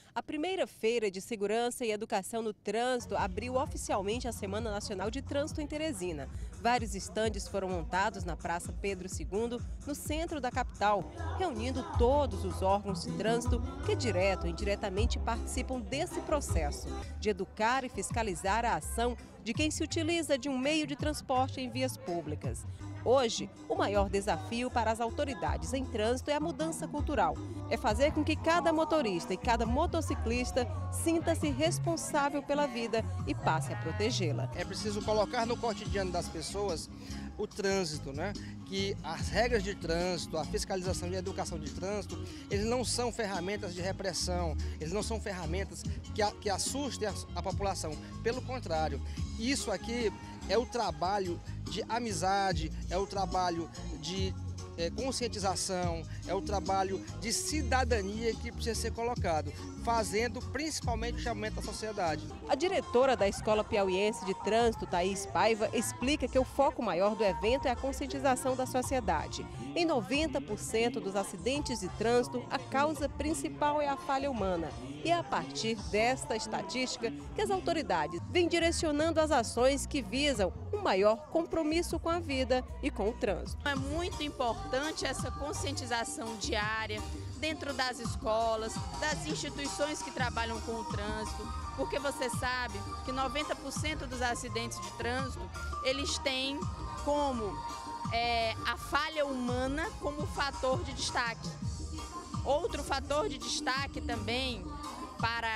A primeira feira de segurança e educação no trânsito abriu oficialmente a Semana Nacional de Trânsito em Teresina. Vários estandes foram montados na Praça Pedro II, no centro da capital, reunindo todos os órgãos de trânsito que direto e indiretamente participam desse processo de educar e fiscalizar a ação de quem se utiliza de um meio de transporte em vias públicas. Hoje, o maior desafio para as autoridades em trânsito é a mudança cultural. É fazer com que cada motorista e cada motociclista sinta-se responsável pela vida e passe a protegê-la. É preciso colocar no cotidiano das pessoas o trânsito, né? Que as regras de trânsito, a fiscalização e a educação de trânsito, eles não são ferramentas de repressão, eles não são ferramentas que assustem a população. Pelo contrário, isso aqui é o trabalho de amizade, é o trabalho de conscientização, é o trabalho de cidadania que precisa ser colocado, fazendo principalmente o chamamento da sociedade. A diretora da Escola Piauiense de Trânsito, Thaís Paiva, explica que o foco maior do evento é a conscientização da sociedade. Em 90% dos acidentes de trânsito, a causa principal é a falha humana. E é a partir desta estatística que as autoridades vêm direcionando as ações que visam um maior compromisso com a vida e com o trânsito. É muito importante essa conscientização diária dentro das escolas, das instituições que trabalham com o trânsito, porque você sabe que 90% dos acidentes de trânsito, eles têm como a falha humana como fator de destaque. Outro fator de destaque também para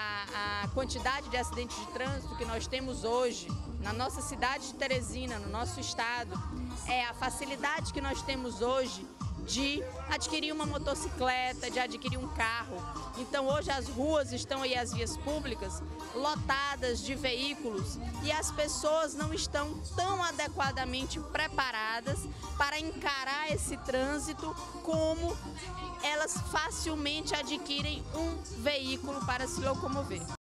a quantidade de acidentes de trânsito que nós temos hoje na nossa cidade de Teresina, no nosso estado, é a facilidade que nós temos hoje de adquirir uma motocicleta, de adquirir um carro. Então hoje as ruas estão aí, as vias públicas, lotadas de veículos e as pessoas não estão tão adequadamente preparadas para encarar esse trânsito como elas facilmente adquirem um veículo para se locomover.